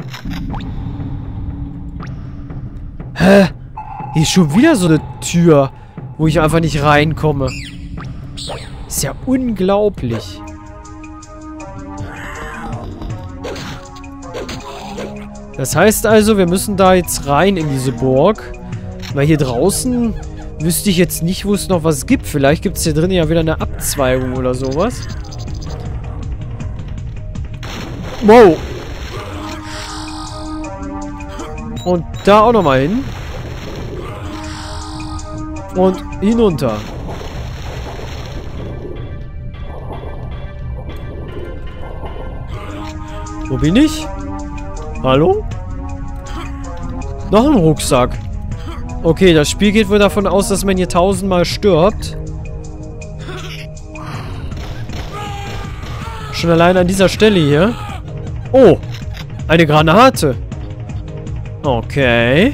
Hä? Hier ist schon wieder so eine Tür, wo ich einfach nicht reinkomme. Ist ja unglaublich. Das heißt also, wir müssen da jetzt rein in diese Burg. Weil hier draußen wüsste ich jetzt nicht, wo es noch was gibt. Vielleicht gibt es hier drin ja wieder eine Abzweigung oder sowas. Wow. Und da auch nochmal hin. Und hinunter. Wo bin ich? Hallo? Noch ein Rucksack. Okay, das Spiel geht wohl davon aus, dass man hier 1000-mal stirbt. Schon allein an dieser Stelle hier. Oh, eine Granate. Okay.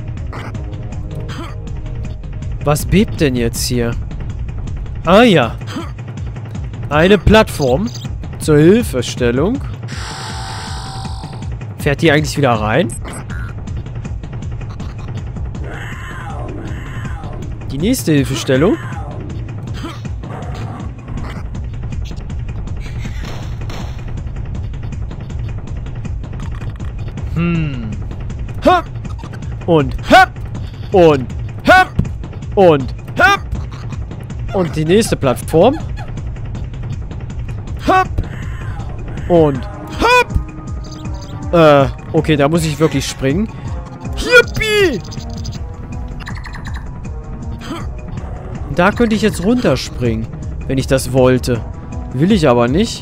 Was bebt denn jetzt hier? Ah ja. Eine Plattform zur Hilfestellung. Fährt die eigentlich wieder rein? Die nächste Hilfestellung. Ha! Und hep! Und hep! Und hep! Und die nächste Plattform. Hep! Und hep! Okay, da muss ich wirklich springen. Yippie! Da könnte ich jetzt runterspringen, wenn ich das wollte. Will ich aber nicht.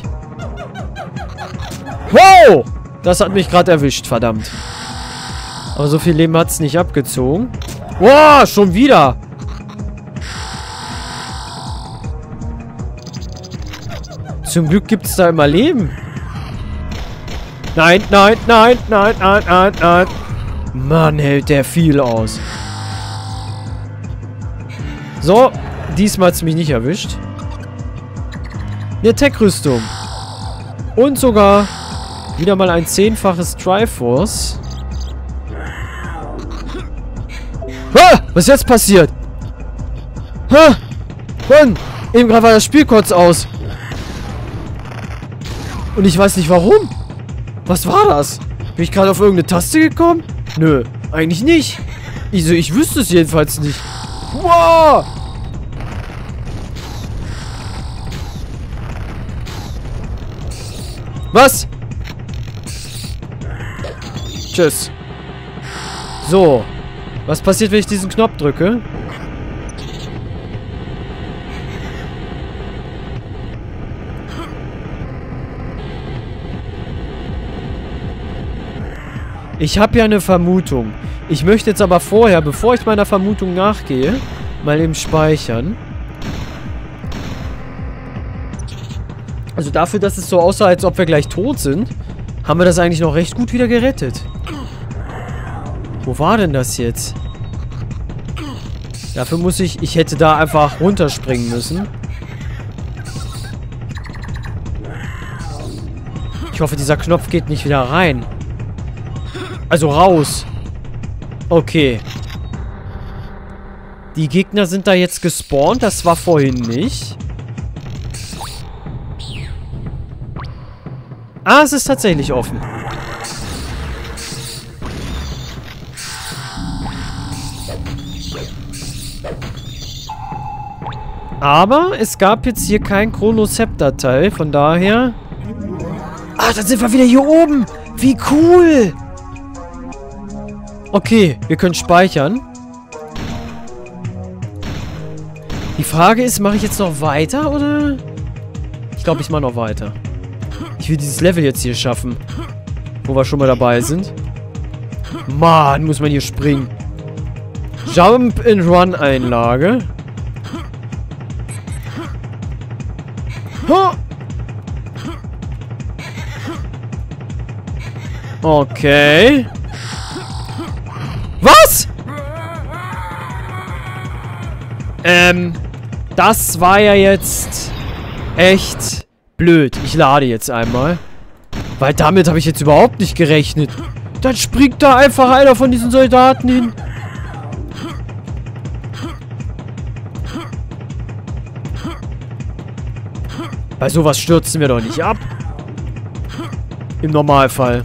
Wow! Das hat mich gerade erwischt, verdammt. Aber so viel Leben hat es nicht abgezogen. Wow, schon wieder! Zum Glück gibt es da immer Leben. Nein, nein, nein, nein, nein, nein, nein. Mann, hält der viel aus. So, diesmal hat es mich nicht erwischt. Eine Tech-Rüstung. Und sogar wieder mal ein 10-faches Triforce. Ah, was ist jetzt passiert? Ha! Mann, eben gerade war das Spiel kurz aus. Und ich weiß nicht warum. Was war das? Bin ich gerade auf irgendeine Taste gekommen? Nö, eigentlich nicht. Ich wüsste es jedenfalls nicht. Wow! Was? Tschüss. So. Was passiert, wenn ich diesen Knopf drücke? Ich habe ja eine Vermutung. Ich möchte jetzt aber vorher, bevor ich meiner Vermutung nachgehe, mal eben speichern. Also dafür, dass es so aussah, als ob wir gleich tot sind, haben wir das eigentlich noch recht gut wieder gerettet. Wo war denn das jetzt? Dafür muss ich hätte da einfach runterspringen müssen. Ich hoffe, dieser Knopf geht nicht wieder rein. Also raus. Okay. Die Gegner sind da jetzt gespawnt. Das war vorhin nicht. Ah, es ist tatsächlich offen. Aber es gab jetzt hier kein Chronoscepter-Teil. Von daher... Ah, dann sind wir wieder hier oben. Wie cool. Okay, wir können speichern. Die Frage ist, mache ich jetzt noch weiter, oder? Ich glaube, ich mache noch weiter. Ich will dieses Level jetzt hier schaffen. Wo wir schon mal dabei sind. Mann, muss man hier springen. Jump and Run Einlage. Okay. Was? Das war ja jetzt echt blöd. Ich lade jetzt einmal. Weil damit habe ich jetzt überhaupt nicht gerechnet. Dann springt da einfach einer von diesen Soldaten hin. Bei sowas stürzen wir doch nicht ab. Im Normalfall.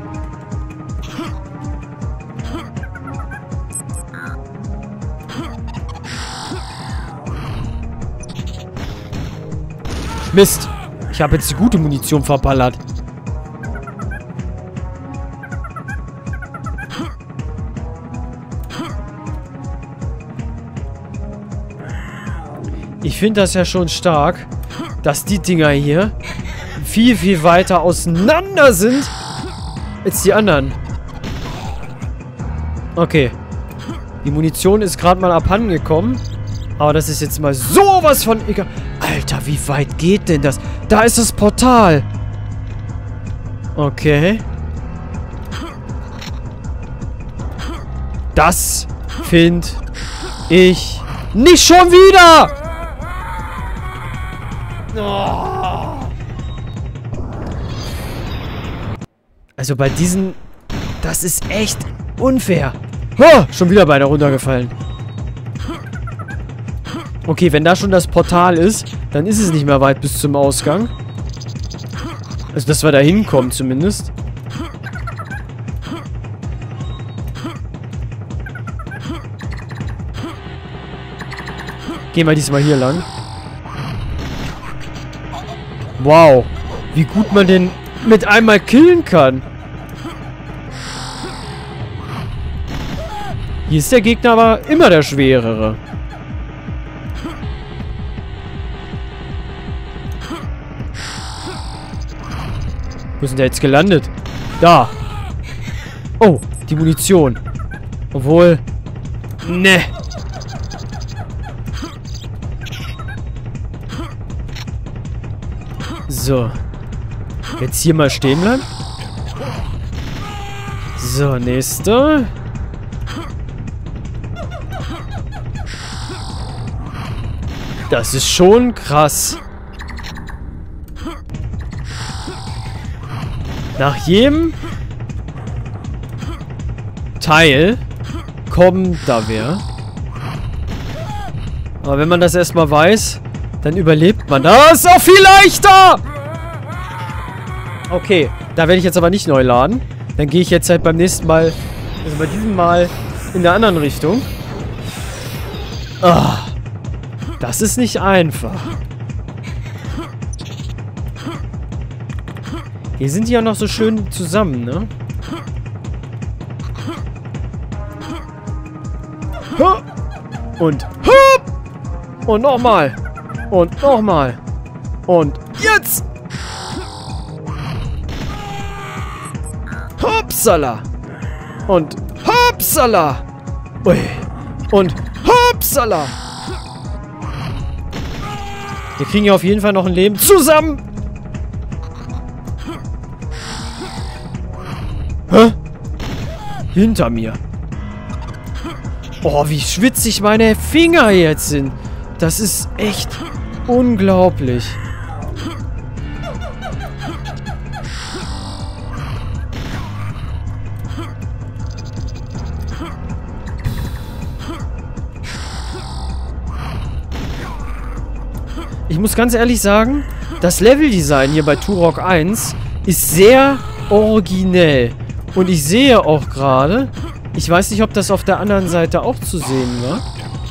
Mist. Ich habe jetzt die gute Munition verballert. Ich finde das ja schon stark, dass die Dinger hier viel, viel weiter auseinander sind als die anderen. Okay. Die Munition ist gerade mal abhanden gekommen. Aber das ist jetzt mal sowas von egal. Alter, wie weit geht denn das? Da ist das Portal. Okay. Das finde ich nicht schon wieder. Oh. Also bei diesen... Das ist echt unfair. Oh, schon wieder beinahe runtergefallen. Okay, wenn da schon das Portal ist, dann ist es nicht mehr weit bis zum Ausgang. Also, dass wir da hinkommen zumindest. Gehen wir diesmal hier lang. Wow. Wie gut man den mit einmal killen kann. Hier ist der Gegner aber immer der schwerere. Wo sind der jetzt gelandet? Da. Oh, die Munition. Obwohl... Ne. So. Jetzt hier mal stehen bleiben. So, nächster. Das ist schon krass. Nach jedem Teil kommt da wer. Aber wenn man das erstmal weiß, dann überlebt man das auch viel leichter! Okay, da werde ich jetzt aber nicht neu laden. Dann gehe ich jetzt halt beim nächsten Mal, also bei diesem Mal in der anderen Richtung. Ah, das ist nicht einfach. Hier sind die ja noch so schön zusammen, ne? Und und nochmal. Und nochmal. Und jetzt! Hopsala! Und hopsala! Ui. Und hopsala! Wir kriegen ja auf jeden Fall noch ein Leben zusammen! Hä? Hinter mir. Oh, wie schwitzig meine Finger jetzt sind. Das ist echt unglaublich. Ich muss ganz ehrlich sagen, das Leveldesign hier bei Turok 1 ist sehr originell. Und ich sehe auch gerade, ich weiß nicht, ob das auf der anderen Seite auch zu sehen war.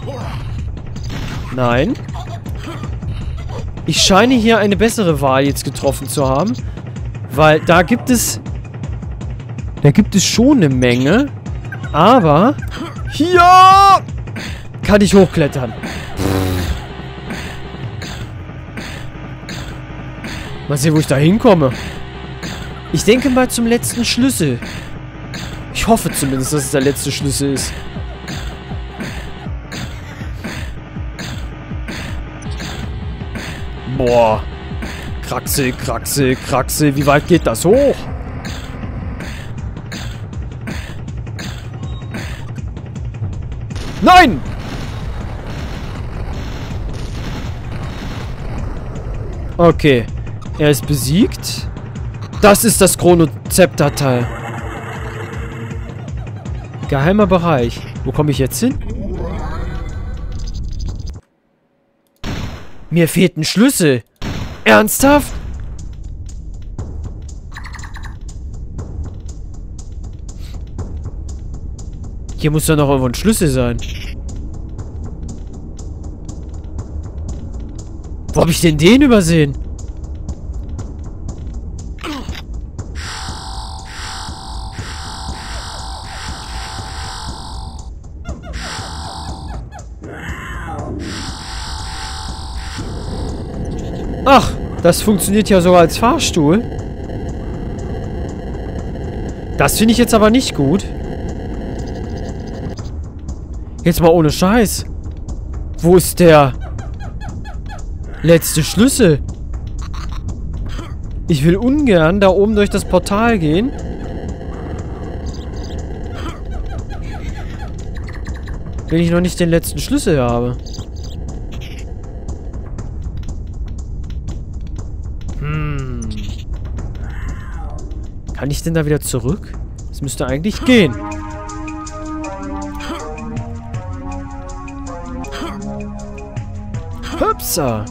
Nein. Ich scheine hier eine bessere Wahl jetzt getroffen zu haben. Weil da gibt es schon eine Menge. Aber hier kann ich hochklettern. Mal sehen, wo ich da hinkomme. Ich denke mal zum letzten Schlüssel. Ich hoffe zumindest, dass es der letzte Schlüssel ist. Boah. Kraxel, Kraxel, Kraxel. Wie weit geht das hoch? Nein! Okay. Er ist besiegt. Das ist das Chronozepter-Teil. Geheimer Bereich. Wo komme ich jetzt hin? Mir fehlt ein Schlüssel. Ernsthaft? Hier muss doch noch irgendwo ein Schlüssel sein. Wo habe ich denn den übersehen? Ach, das funktioniert ja sogar als Fahrstuhl. Das finde ich jetzt aber nicht gut. Jetzt mal ohne Scheiß. Wo ist der letzte Schlüssel? Ich will ungern da oben durch das Portal gehen. Wenn ich noch nicht den letzten Schlüssel habe. Kann ich denn da wieder zurück? Das müsste eigentlich gehen. Hüpsa.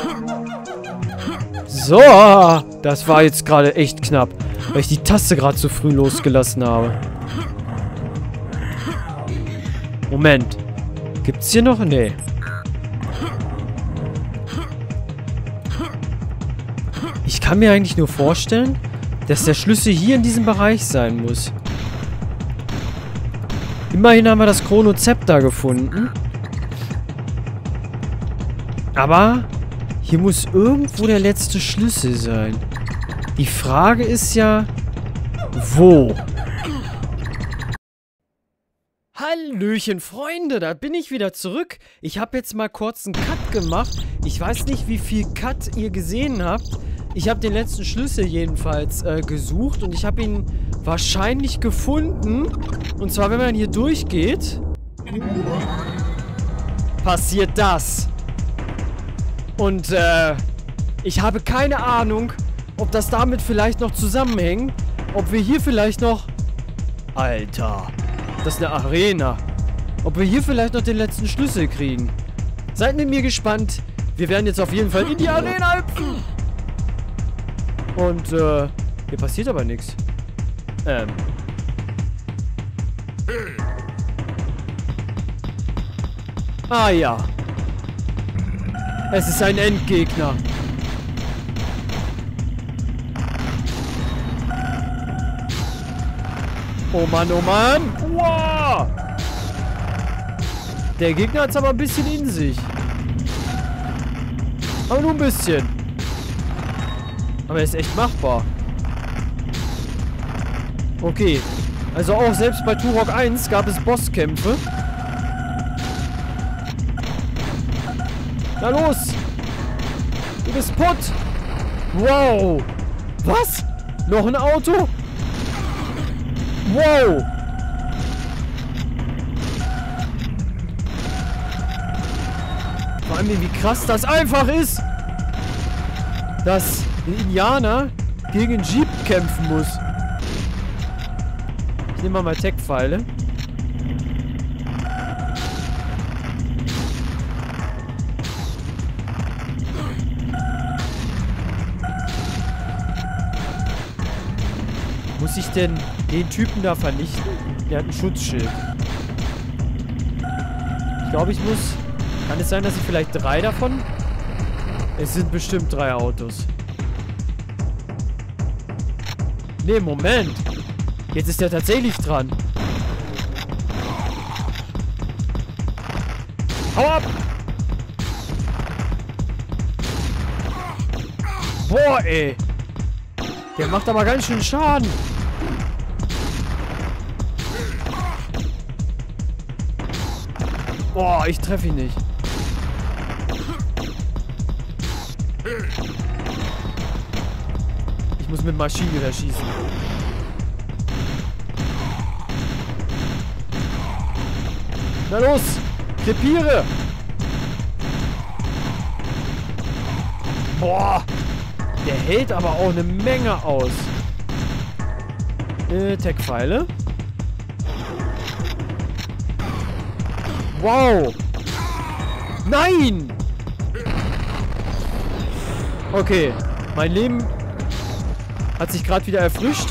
So, das war jetzt gerade echt knapp, weil ich die Taste gerade zu früh losgelassen habe. Moment. Gibt's hier noch? Nee. Ich kann mir eigentlich nur vorstellen, dass der Schlüssel hier in diesem Bereich sein muss. Immerhin haben wir das Chronozepter gefunden. Aber hier muss irgendwo der letzte Schlüssel sein. Die Frage ist ja, wo? Hallöchen, Freunde, da bin ich wieder zurück. Ich habe jetzt mal kurz einen Cut gemacht. Ich weiß nicht, wie viel Cut ihr gesehen habt. Ich habe den letzten Schlüssel jedenfalls gesucht und ich habe ihn wahrscheinlich gefunden. Und zwar, wenn man hier durchgeht, passiert das. Und ich habe keine Ahnung, ob das damit vielleicht noch zusammenhängt. Ob wir hier vielleicht noch... Alter, das ist eine Arena. Ob wir hier vielleicht noch den letzten Schlüssel kriegen. Seid mit mir gespannt. Wir werden jetzt auf jeden Fall in die Arena hüpfen. Und, hier passiert aber nichts. Ah ja. Es ist ein Endgegner. Oh Mann, oh Mann. Wow. Der Gegner hat es aber ein bisschen in sich. Aber nur ein bisschen. Aber er ist echt machbar. Okay. Also auch selbst bei Turok 1 gab es Bosskämpfe. Na los! Du bist putt! Wow! Was? Noch ein Auto? Wow! Vor allem, wie krass das einfach ist! Dass ein Indianer gegen einen Jeep kämpfen muss. Ich nehme mal Tech-Pfeile. Muss ich denn den Typen da vernichten? Der hat ein Schutzschild. Ich glaube, ich muss... Kann es sein, dass ich vielleicht 3 davon... Es sind bestimmt 3 Autos. Nee, Moment. Jetzt ist der tatsächlich dran. Hau ab! Boah, ey. Der macht aber ganz schön Schaden. Boah, ich treffe ihn nicht. Ich muss mit Maschinengewehr schießen. Na los! Krepiere! Boah! Der hält aber auch eine Menge aus. Tech-Pfeile. Wow. Nein! Okay. Mein Leben hat sich gerade wieder erfrischt.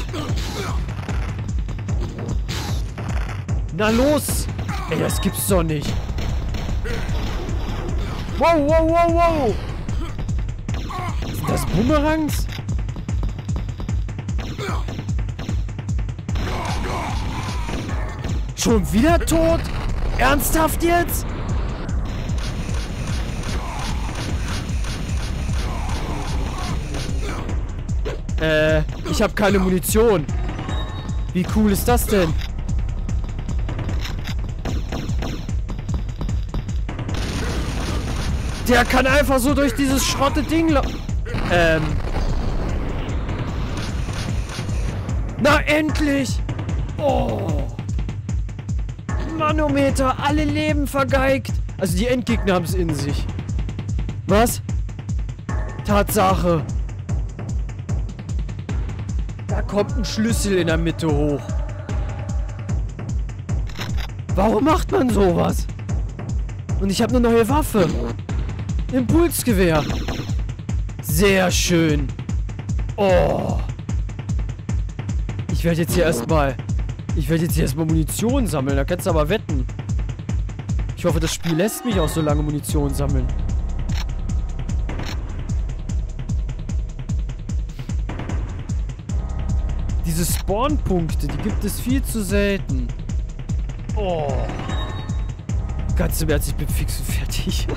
Na los! Ey, das gibt's doch nicht. Wow, wow, wow, wow! Sind das Boomerangs? Schon wieder tot? Ernsthaft jetzt? Ich habe keine Munition. Wie cool ist das denn? Der kann einfach so durch dieses schrotte Ding Na, endlich! Oh! Manometer, alle Leben vergeigt. Also die Endgegner haben es in sich. Was? Tatsache. Da kommt ein Schlüssel in der Mitte hoch. Warum macht man sowas? Und ich habe eine neue Waffe. Impulsgewehr. Sehr schön. Oh. Ich werde jetzt hier erstmal Munition sammeln. Da kannst du aber wetten. Ich hoffe, das Spiel lässt mich auch so lange Munition sammeln. Diese Spawn-Punkte, die gibt es viel zu selten. Oh. Ganz im Ernst, ich bin fix und fertig.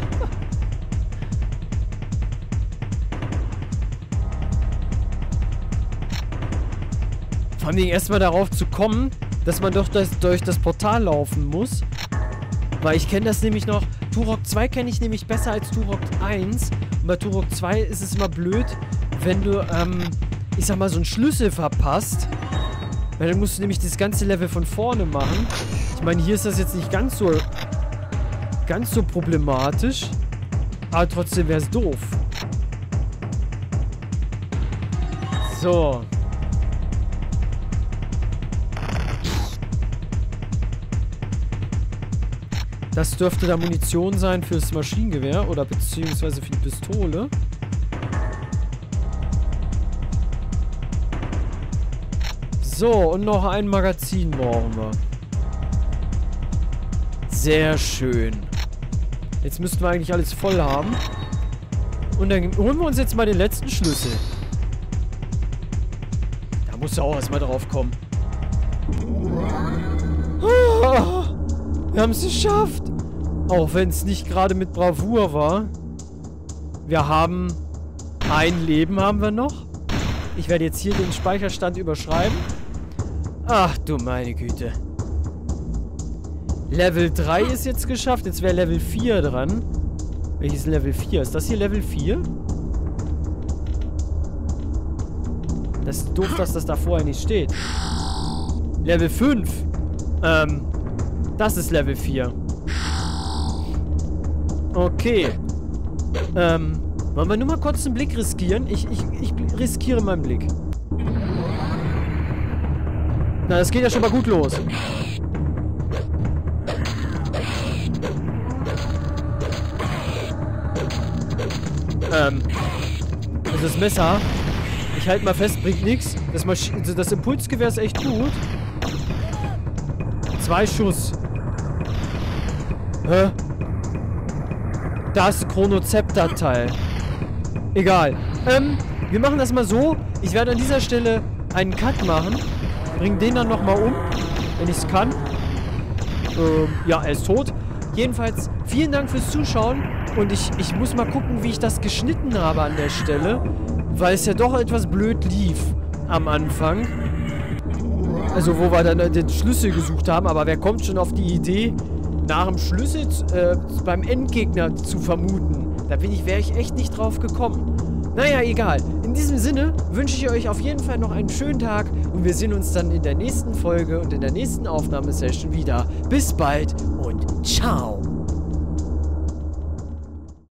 Vor allem erstmal darauf zu kommen, dass man doch durch das Portal laufen muss. Weil ich kenne das nämlich noch. Turok 2 kenne ich nämlich besser als Turok 1. Und bei Turok 2 ist es immer blöd, wenn du, ich sag mal, so einen Schlüssel verpasst. Weil dann musst du nämlich das ganze Level von vorne machen. Ich meine, hier ist das jetzt nicht ganz so problematisch. Aber trotzdem wäre es doof. So. Das dürfte da Munition sein fürs Maschinengewehr oder beziehungsweise für die Pistole. So, und noch ein Magazin brauchen wir. Sehr schön. Jetzt müssten wir eigentlich alles voll haben. Und dann holen wir uns jetzt mal den letzten Schlüssel. Da muss ja auch erstmal drauf kommen. Oh, wir haben es geschafft. Auch wenn es nicht gerade mit Bravour war. Wir haben ein Leben haben wir noch. Ich werde jetzt hier den Speicherstand überschreiben. Ach du meine Güte. Level 3 ist jetzt geschafft. Jetzt wäre Level 4 dran. Welches Level 4? Ist das hier Level 4? Das ist doof, dass das da vorher nicht steht. Level 5. Das ist Level 4. Okay. Wollen wir nur mal kurz einen Blick riskieren? Ich riskiere meinen Blick. Na, das geht ja schon mal gut los. Also das Messer, ich halte mal fest, bringt nichts. Das Impulsgewehr ist echt gut. 2 Schuss. Hä? Da ist ein Chronozepter-Teil. Egal. Wir machen das mal so. Ich werde an dieser Stelle einen Cut machen. Bring den dann nochmal um, wenn ich es kann. Ja, er ist tot. Jedenfalls, vielen Dank fürs Zuschauen. Und ich muss mal gucken, wie ich das geschnitten habe an der Stelle. Weil es ja doch etwas blöd lief am Anfang. Also, wo wir dann den Schlüssel gesucht haben. Aber wer kommt schon auf die Idee, nach dem Schlüssel beim Endgegner zu vermuten? Da wäre ich echt nicht drauf gekommen. Naja, egal. In diesem Sinne wünsche ich euch auf jeden Fall noch einen schönen Tag. Und wir sehen uns dann in der nächsten Folge und in der nächsten Aufnahmesession wieder. Bis bald und ciao.